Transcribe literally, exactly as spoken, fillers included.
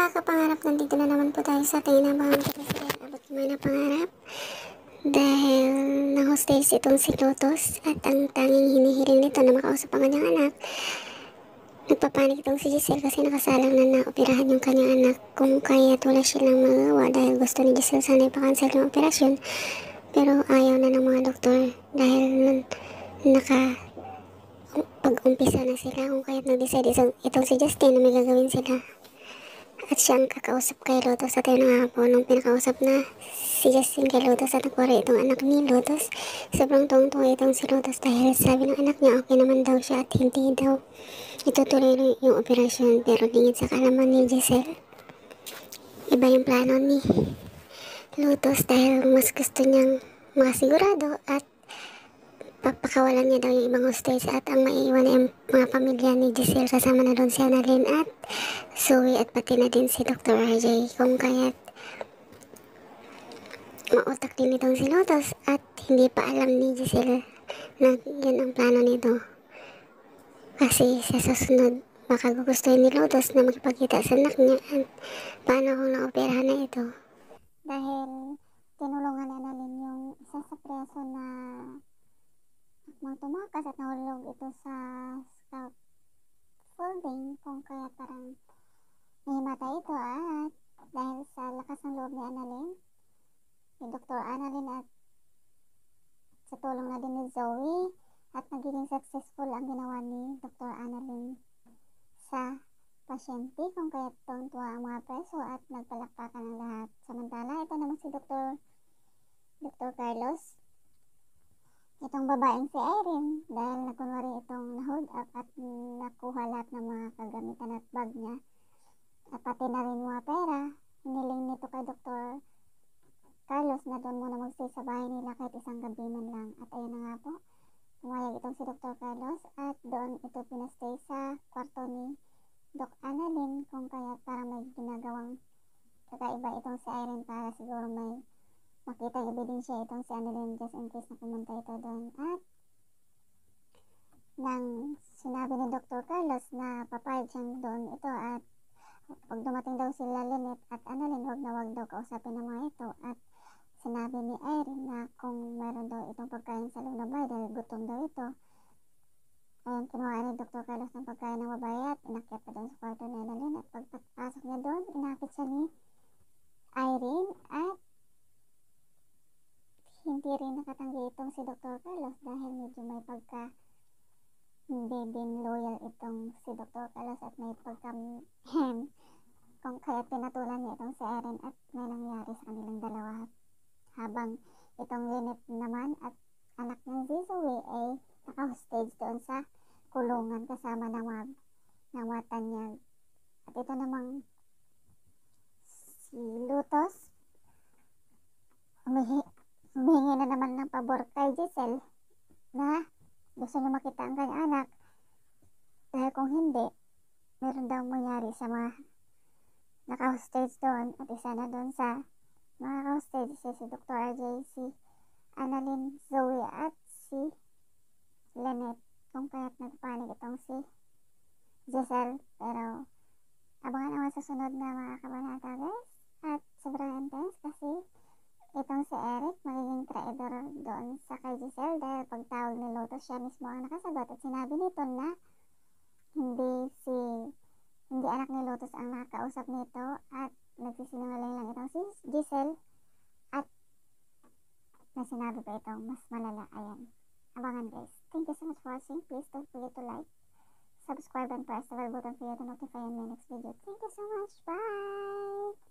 mga kapangarap, nandito na naman po tayo sa tinabangan ko sa abot ko na pangarap. Dahil na-hostage itong si Lotus at ang tanging hinihiling nito na makausap ang kanyang anak. Nagpapanik itong si Giselle kasi nakasalang na naoperahan yung kanyang anak. Kung kaya wala silang magawa dahil gusto ni Giselle sana ipakansel yung operasyon. Pero ayaw na ng mga doktor dahil naka pag-umpisa na sila kung kaya't nag-decide itong si Justin na may gagawin sila. At siya ang kakausap kay Lotus at yun nga po nung pinakausap na si Justin kay Lotus at nagwari itong anak ni Lotus. Sobrang tuwang-tuwa itong si Lotus dahil sabi ng anak niya okay naman daw siya at hindi daw itutuloy yung operasyon. Pero lingid sa kalaman ni Giselle, iba yung plano ni Lotus dahil mas gusto niyang makasigurado at papakawalan niya daw yung ibang hostage at ang maiiwan ay mga pamilya ni Giselle. Kasama na doon si Annalyn at Zoe at pati na din si Doctor R J. Kung kaya't mautak din itong si Lotus at hindi pa alam ni Giselle na yun ang plano nito. Kasi sa susunod baka gugustuhin ni Lotus na makipagkita sa anak niya at paano kung na-operahan na ito. Dahil tinulungan na Annalyn yung isa sa preso na mga tumakas at nahulog ito sa scaffolding, kung kaya parang nahimatay ito at dahil sa lakas ng loob ni Annalyn, ni Doctor Annalyn at sa tulong na din ni Zoe at nagiging successful ang ginawa ni Doctor Annalyn sa pasyente, kung kaya tuwang-tuwa ang mga preso at nagpalakpakan ang lahat. Samantala, ito naman si Doctor Doctor Carlos, itong babaeng si Irene, dahil nakunwari itong na-hold up at nakuha lahat ng mga kagamitan at bag niya at pati na rin mga pera. Hiniling nito kay Doctor Carlos na doon muna magstay sa bahay nila kahit isang gabi man lang. At ayun na nga po, pumayag itong si Doctor Carlos at doon ito pinastay sa kwarto ni Doc Annalyn, kung kaya para may ginagawang kakaiba itong si Irene para siguro may makita yung ebidensya itong si Annalyn just in case na pumunta ito doon. At nang sinabi ni Doctor Carlos na papayag siyang doon ito at pag dumating daw sila Lynette at Annalyn, wag na wag daw kausapin ng mga ito. At sinabi ni Irene na kung meron daw itong pagkain sa loob ng bahay dahil gutom daw ito. Ayun, kinuha ni Doctor Carlos ng pagkain ng babae at inakyat pa doon sa kwarto ni Annalyn. At pagpasok niya doon, inakit siya ni Irene at hindi rin nakatanggi itong si Doctor Carlos dahil medyo may pagka hindi din loyal itong si Doctor Carlos at may pagka kung kaya pinatulan niya itong si Irene at may nangyari sa kanilang dalawa. Habang itong Lynette naman at anak ng Zoe ay naka-hostage doon sa kulungan kasama ng mga ng mga tanyag. At ito namang si Lotus humihi humihingi na naman ng pabor kay Giselle na gusto niya makita ang kanyang anak dahil kung hindi, meron daw mangyari sa mga naka-hostage doon. At isa na doon sa mga naka-hostage si, si Doctor R J, si Annalyn, Zoe at si Lynette, kung kaya't nagpanik itong si Giselle. Pero abangan naman sa sunod na mga kabanata guys, at sobrang intense kasi itong si Eric magiging traidor doon sa kay Giselle dahil pagtawag ni Lotus siya mismo ang nakasagot at sinabi nito na hindi si hindi anak ni Lotus ang nakakausap nito at nagsisinungaling lang itong si Giselle at na sinabi pa itong mas malala. Ayan, abangan guys. Thank you so much for watching. Please don't forget to like, subscribe and press the bell button for you to notify on my next video. Thank you so much. Bye!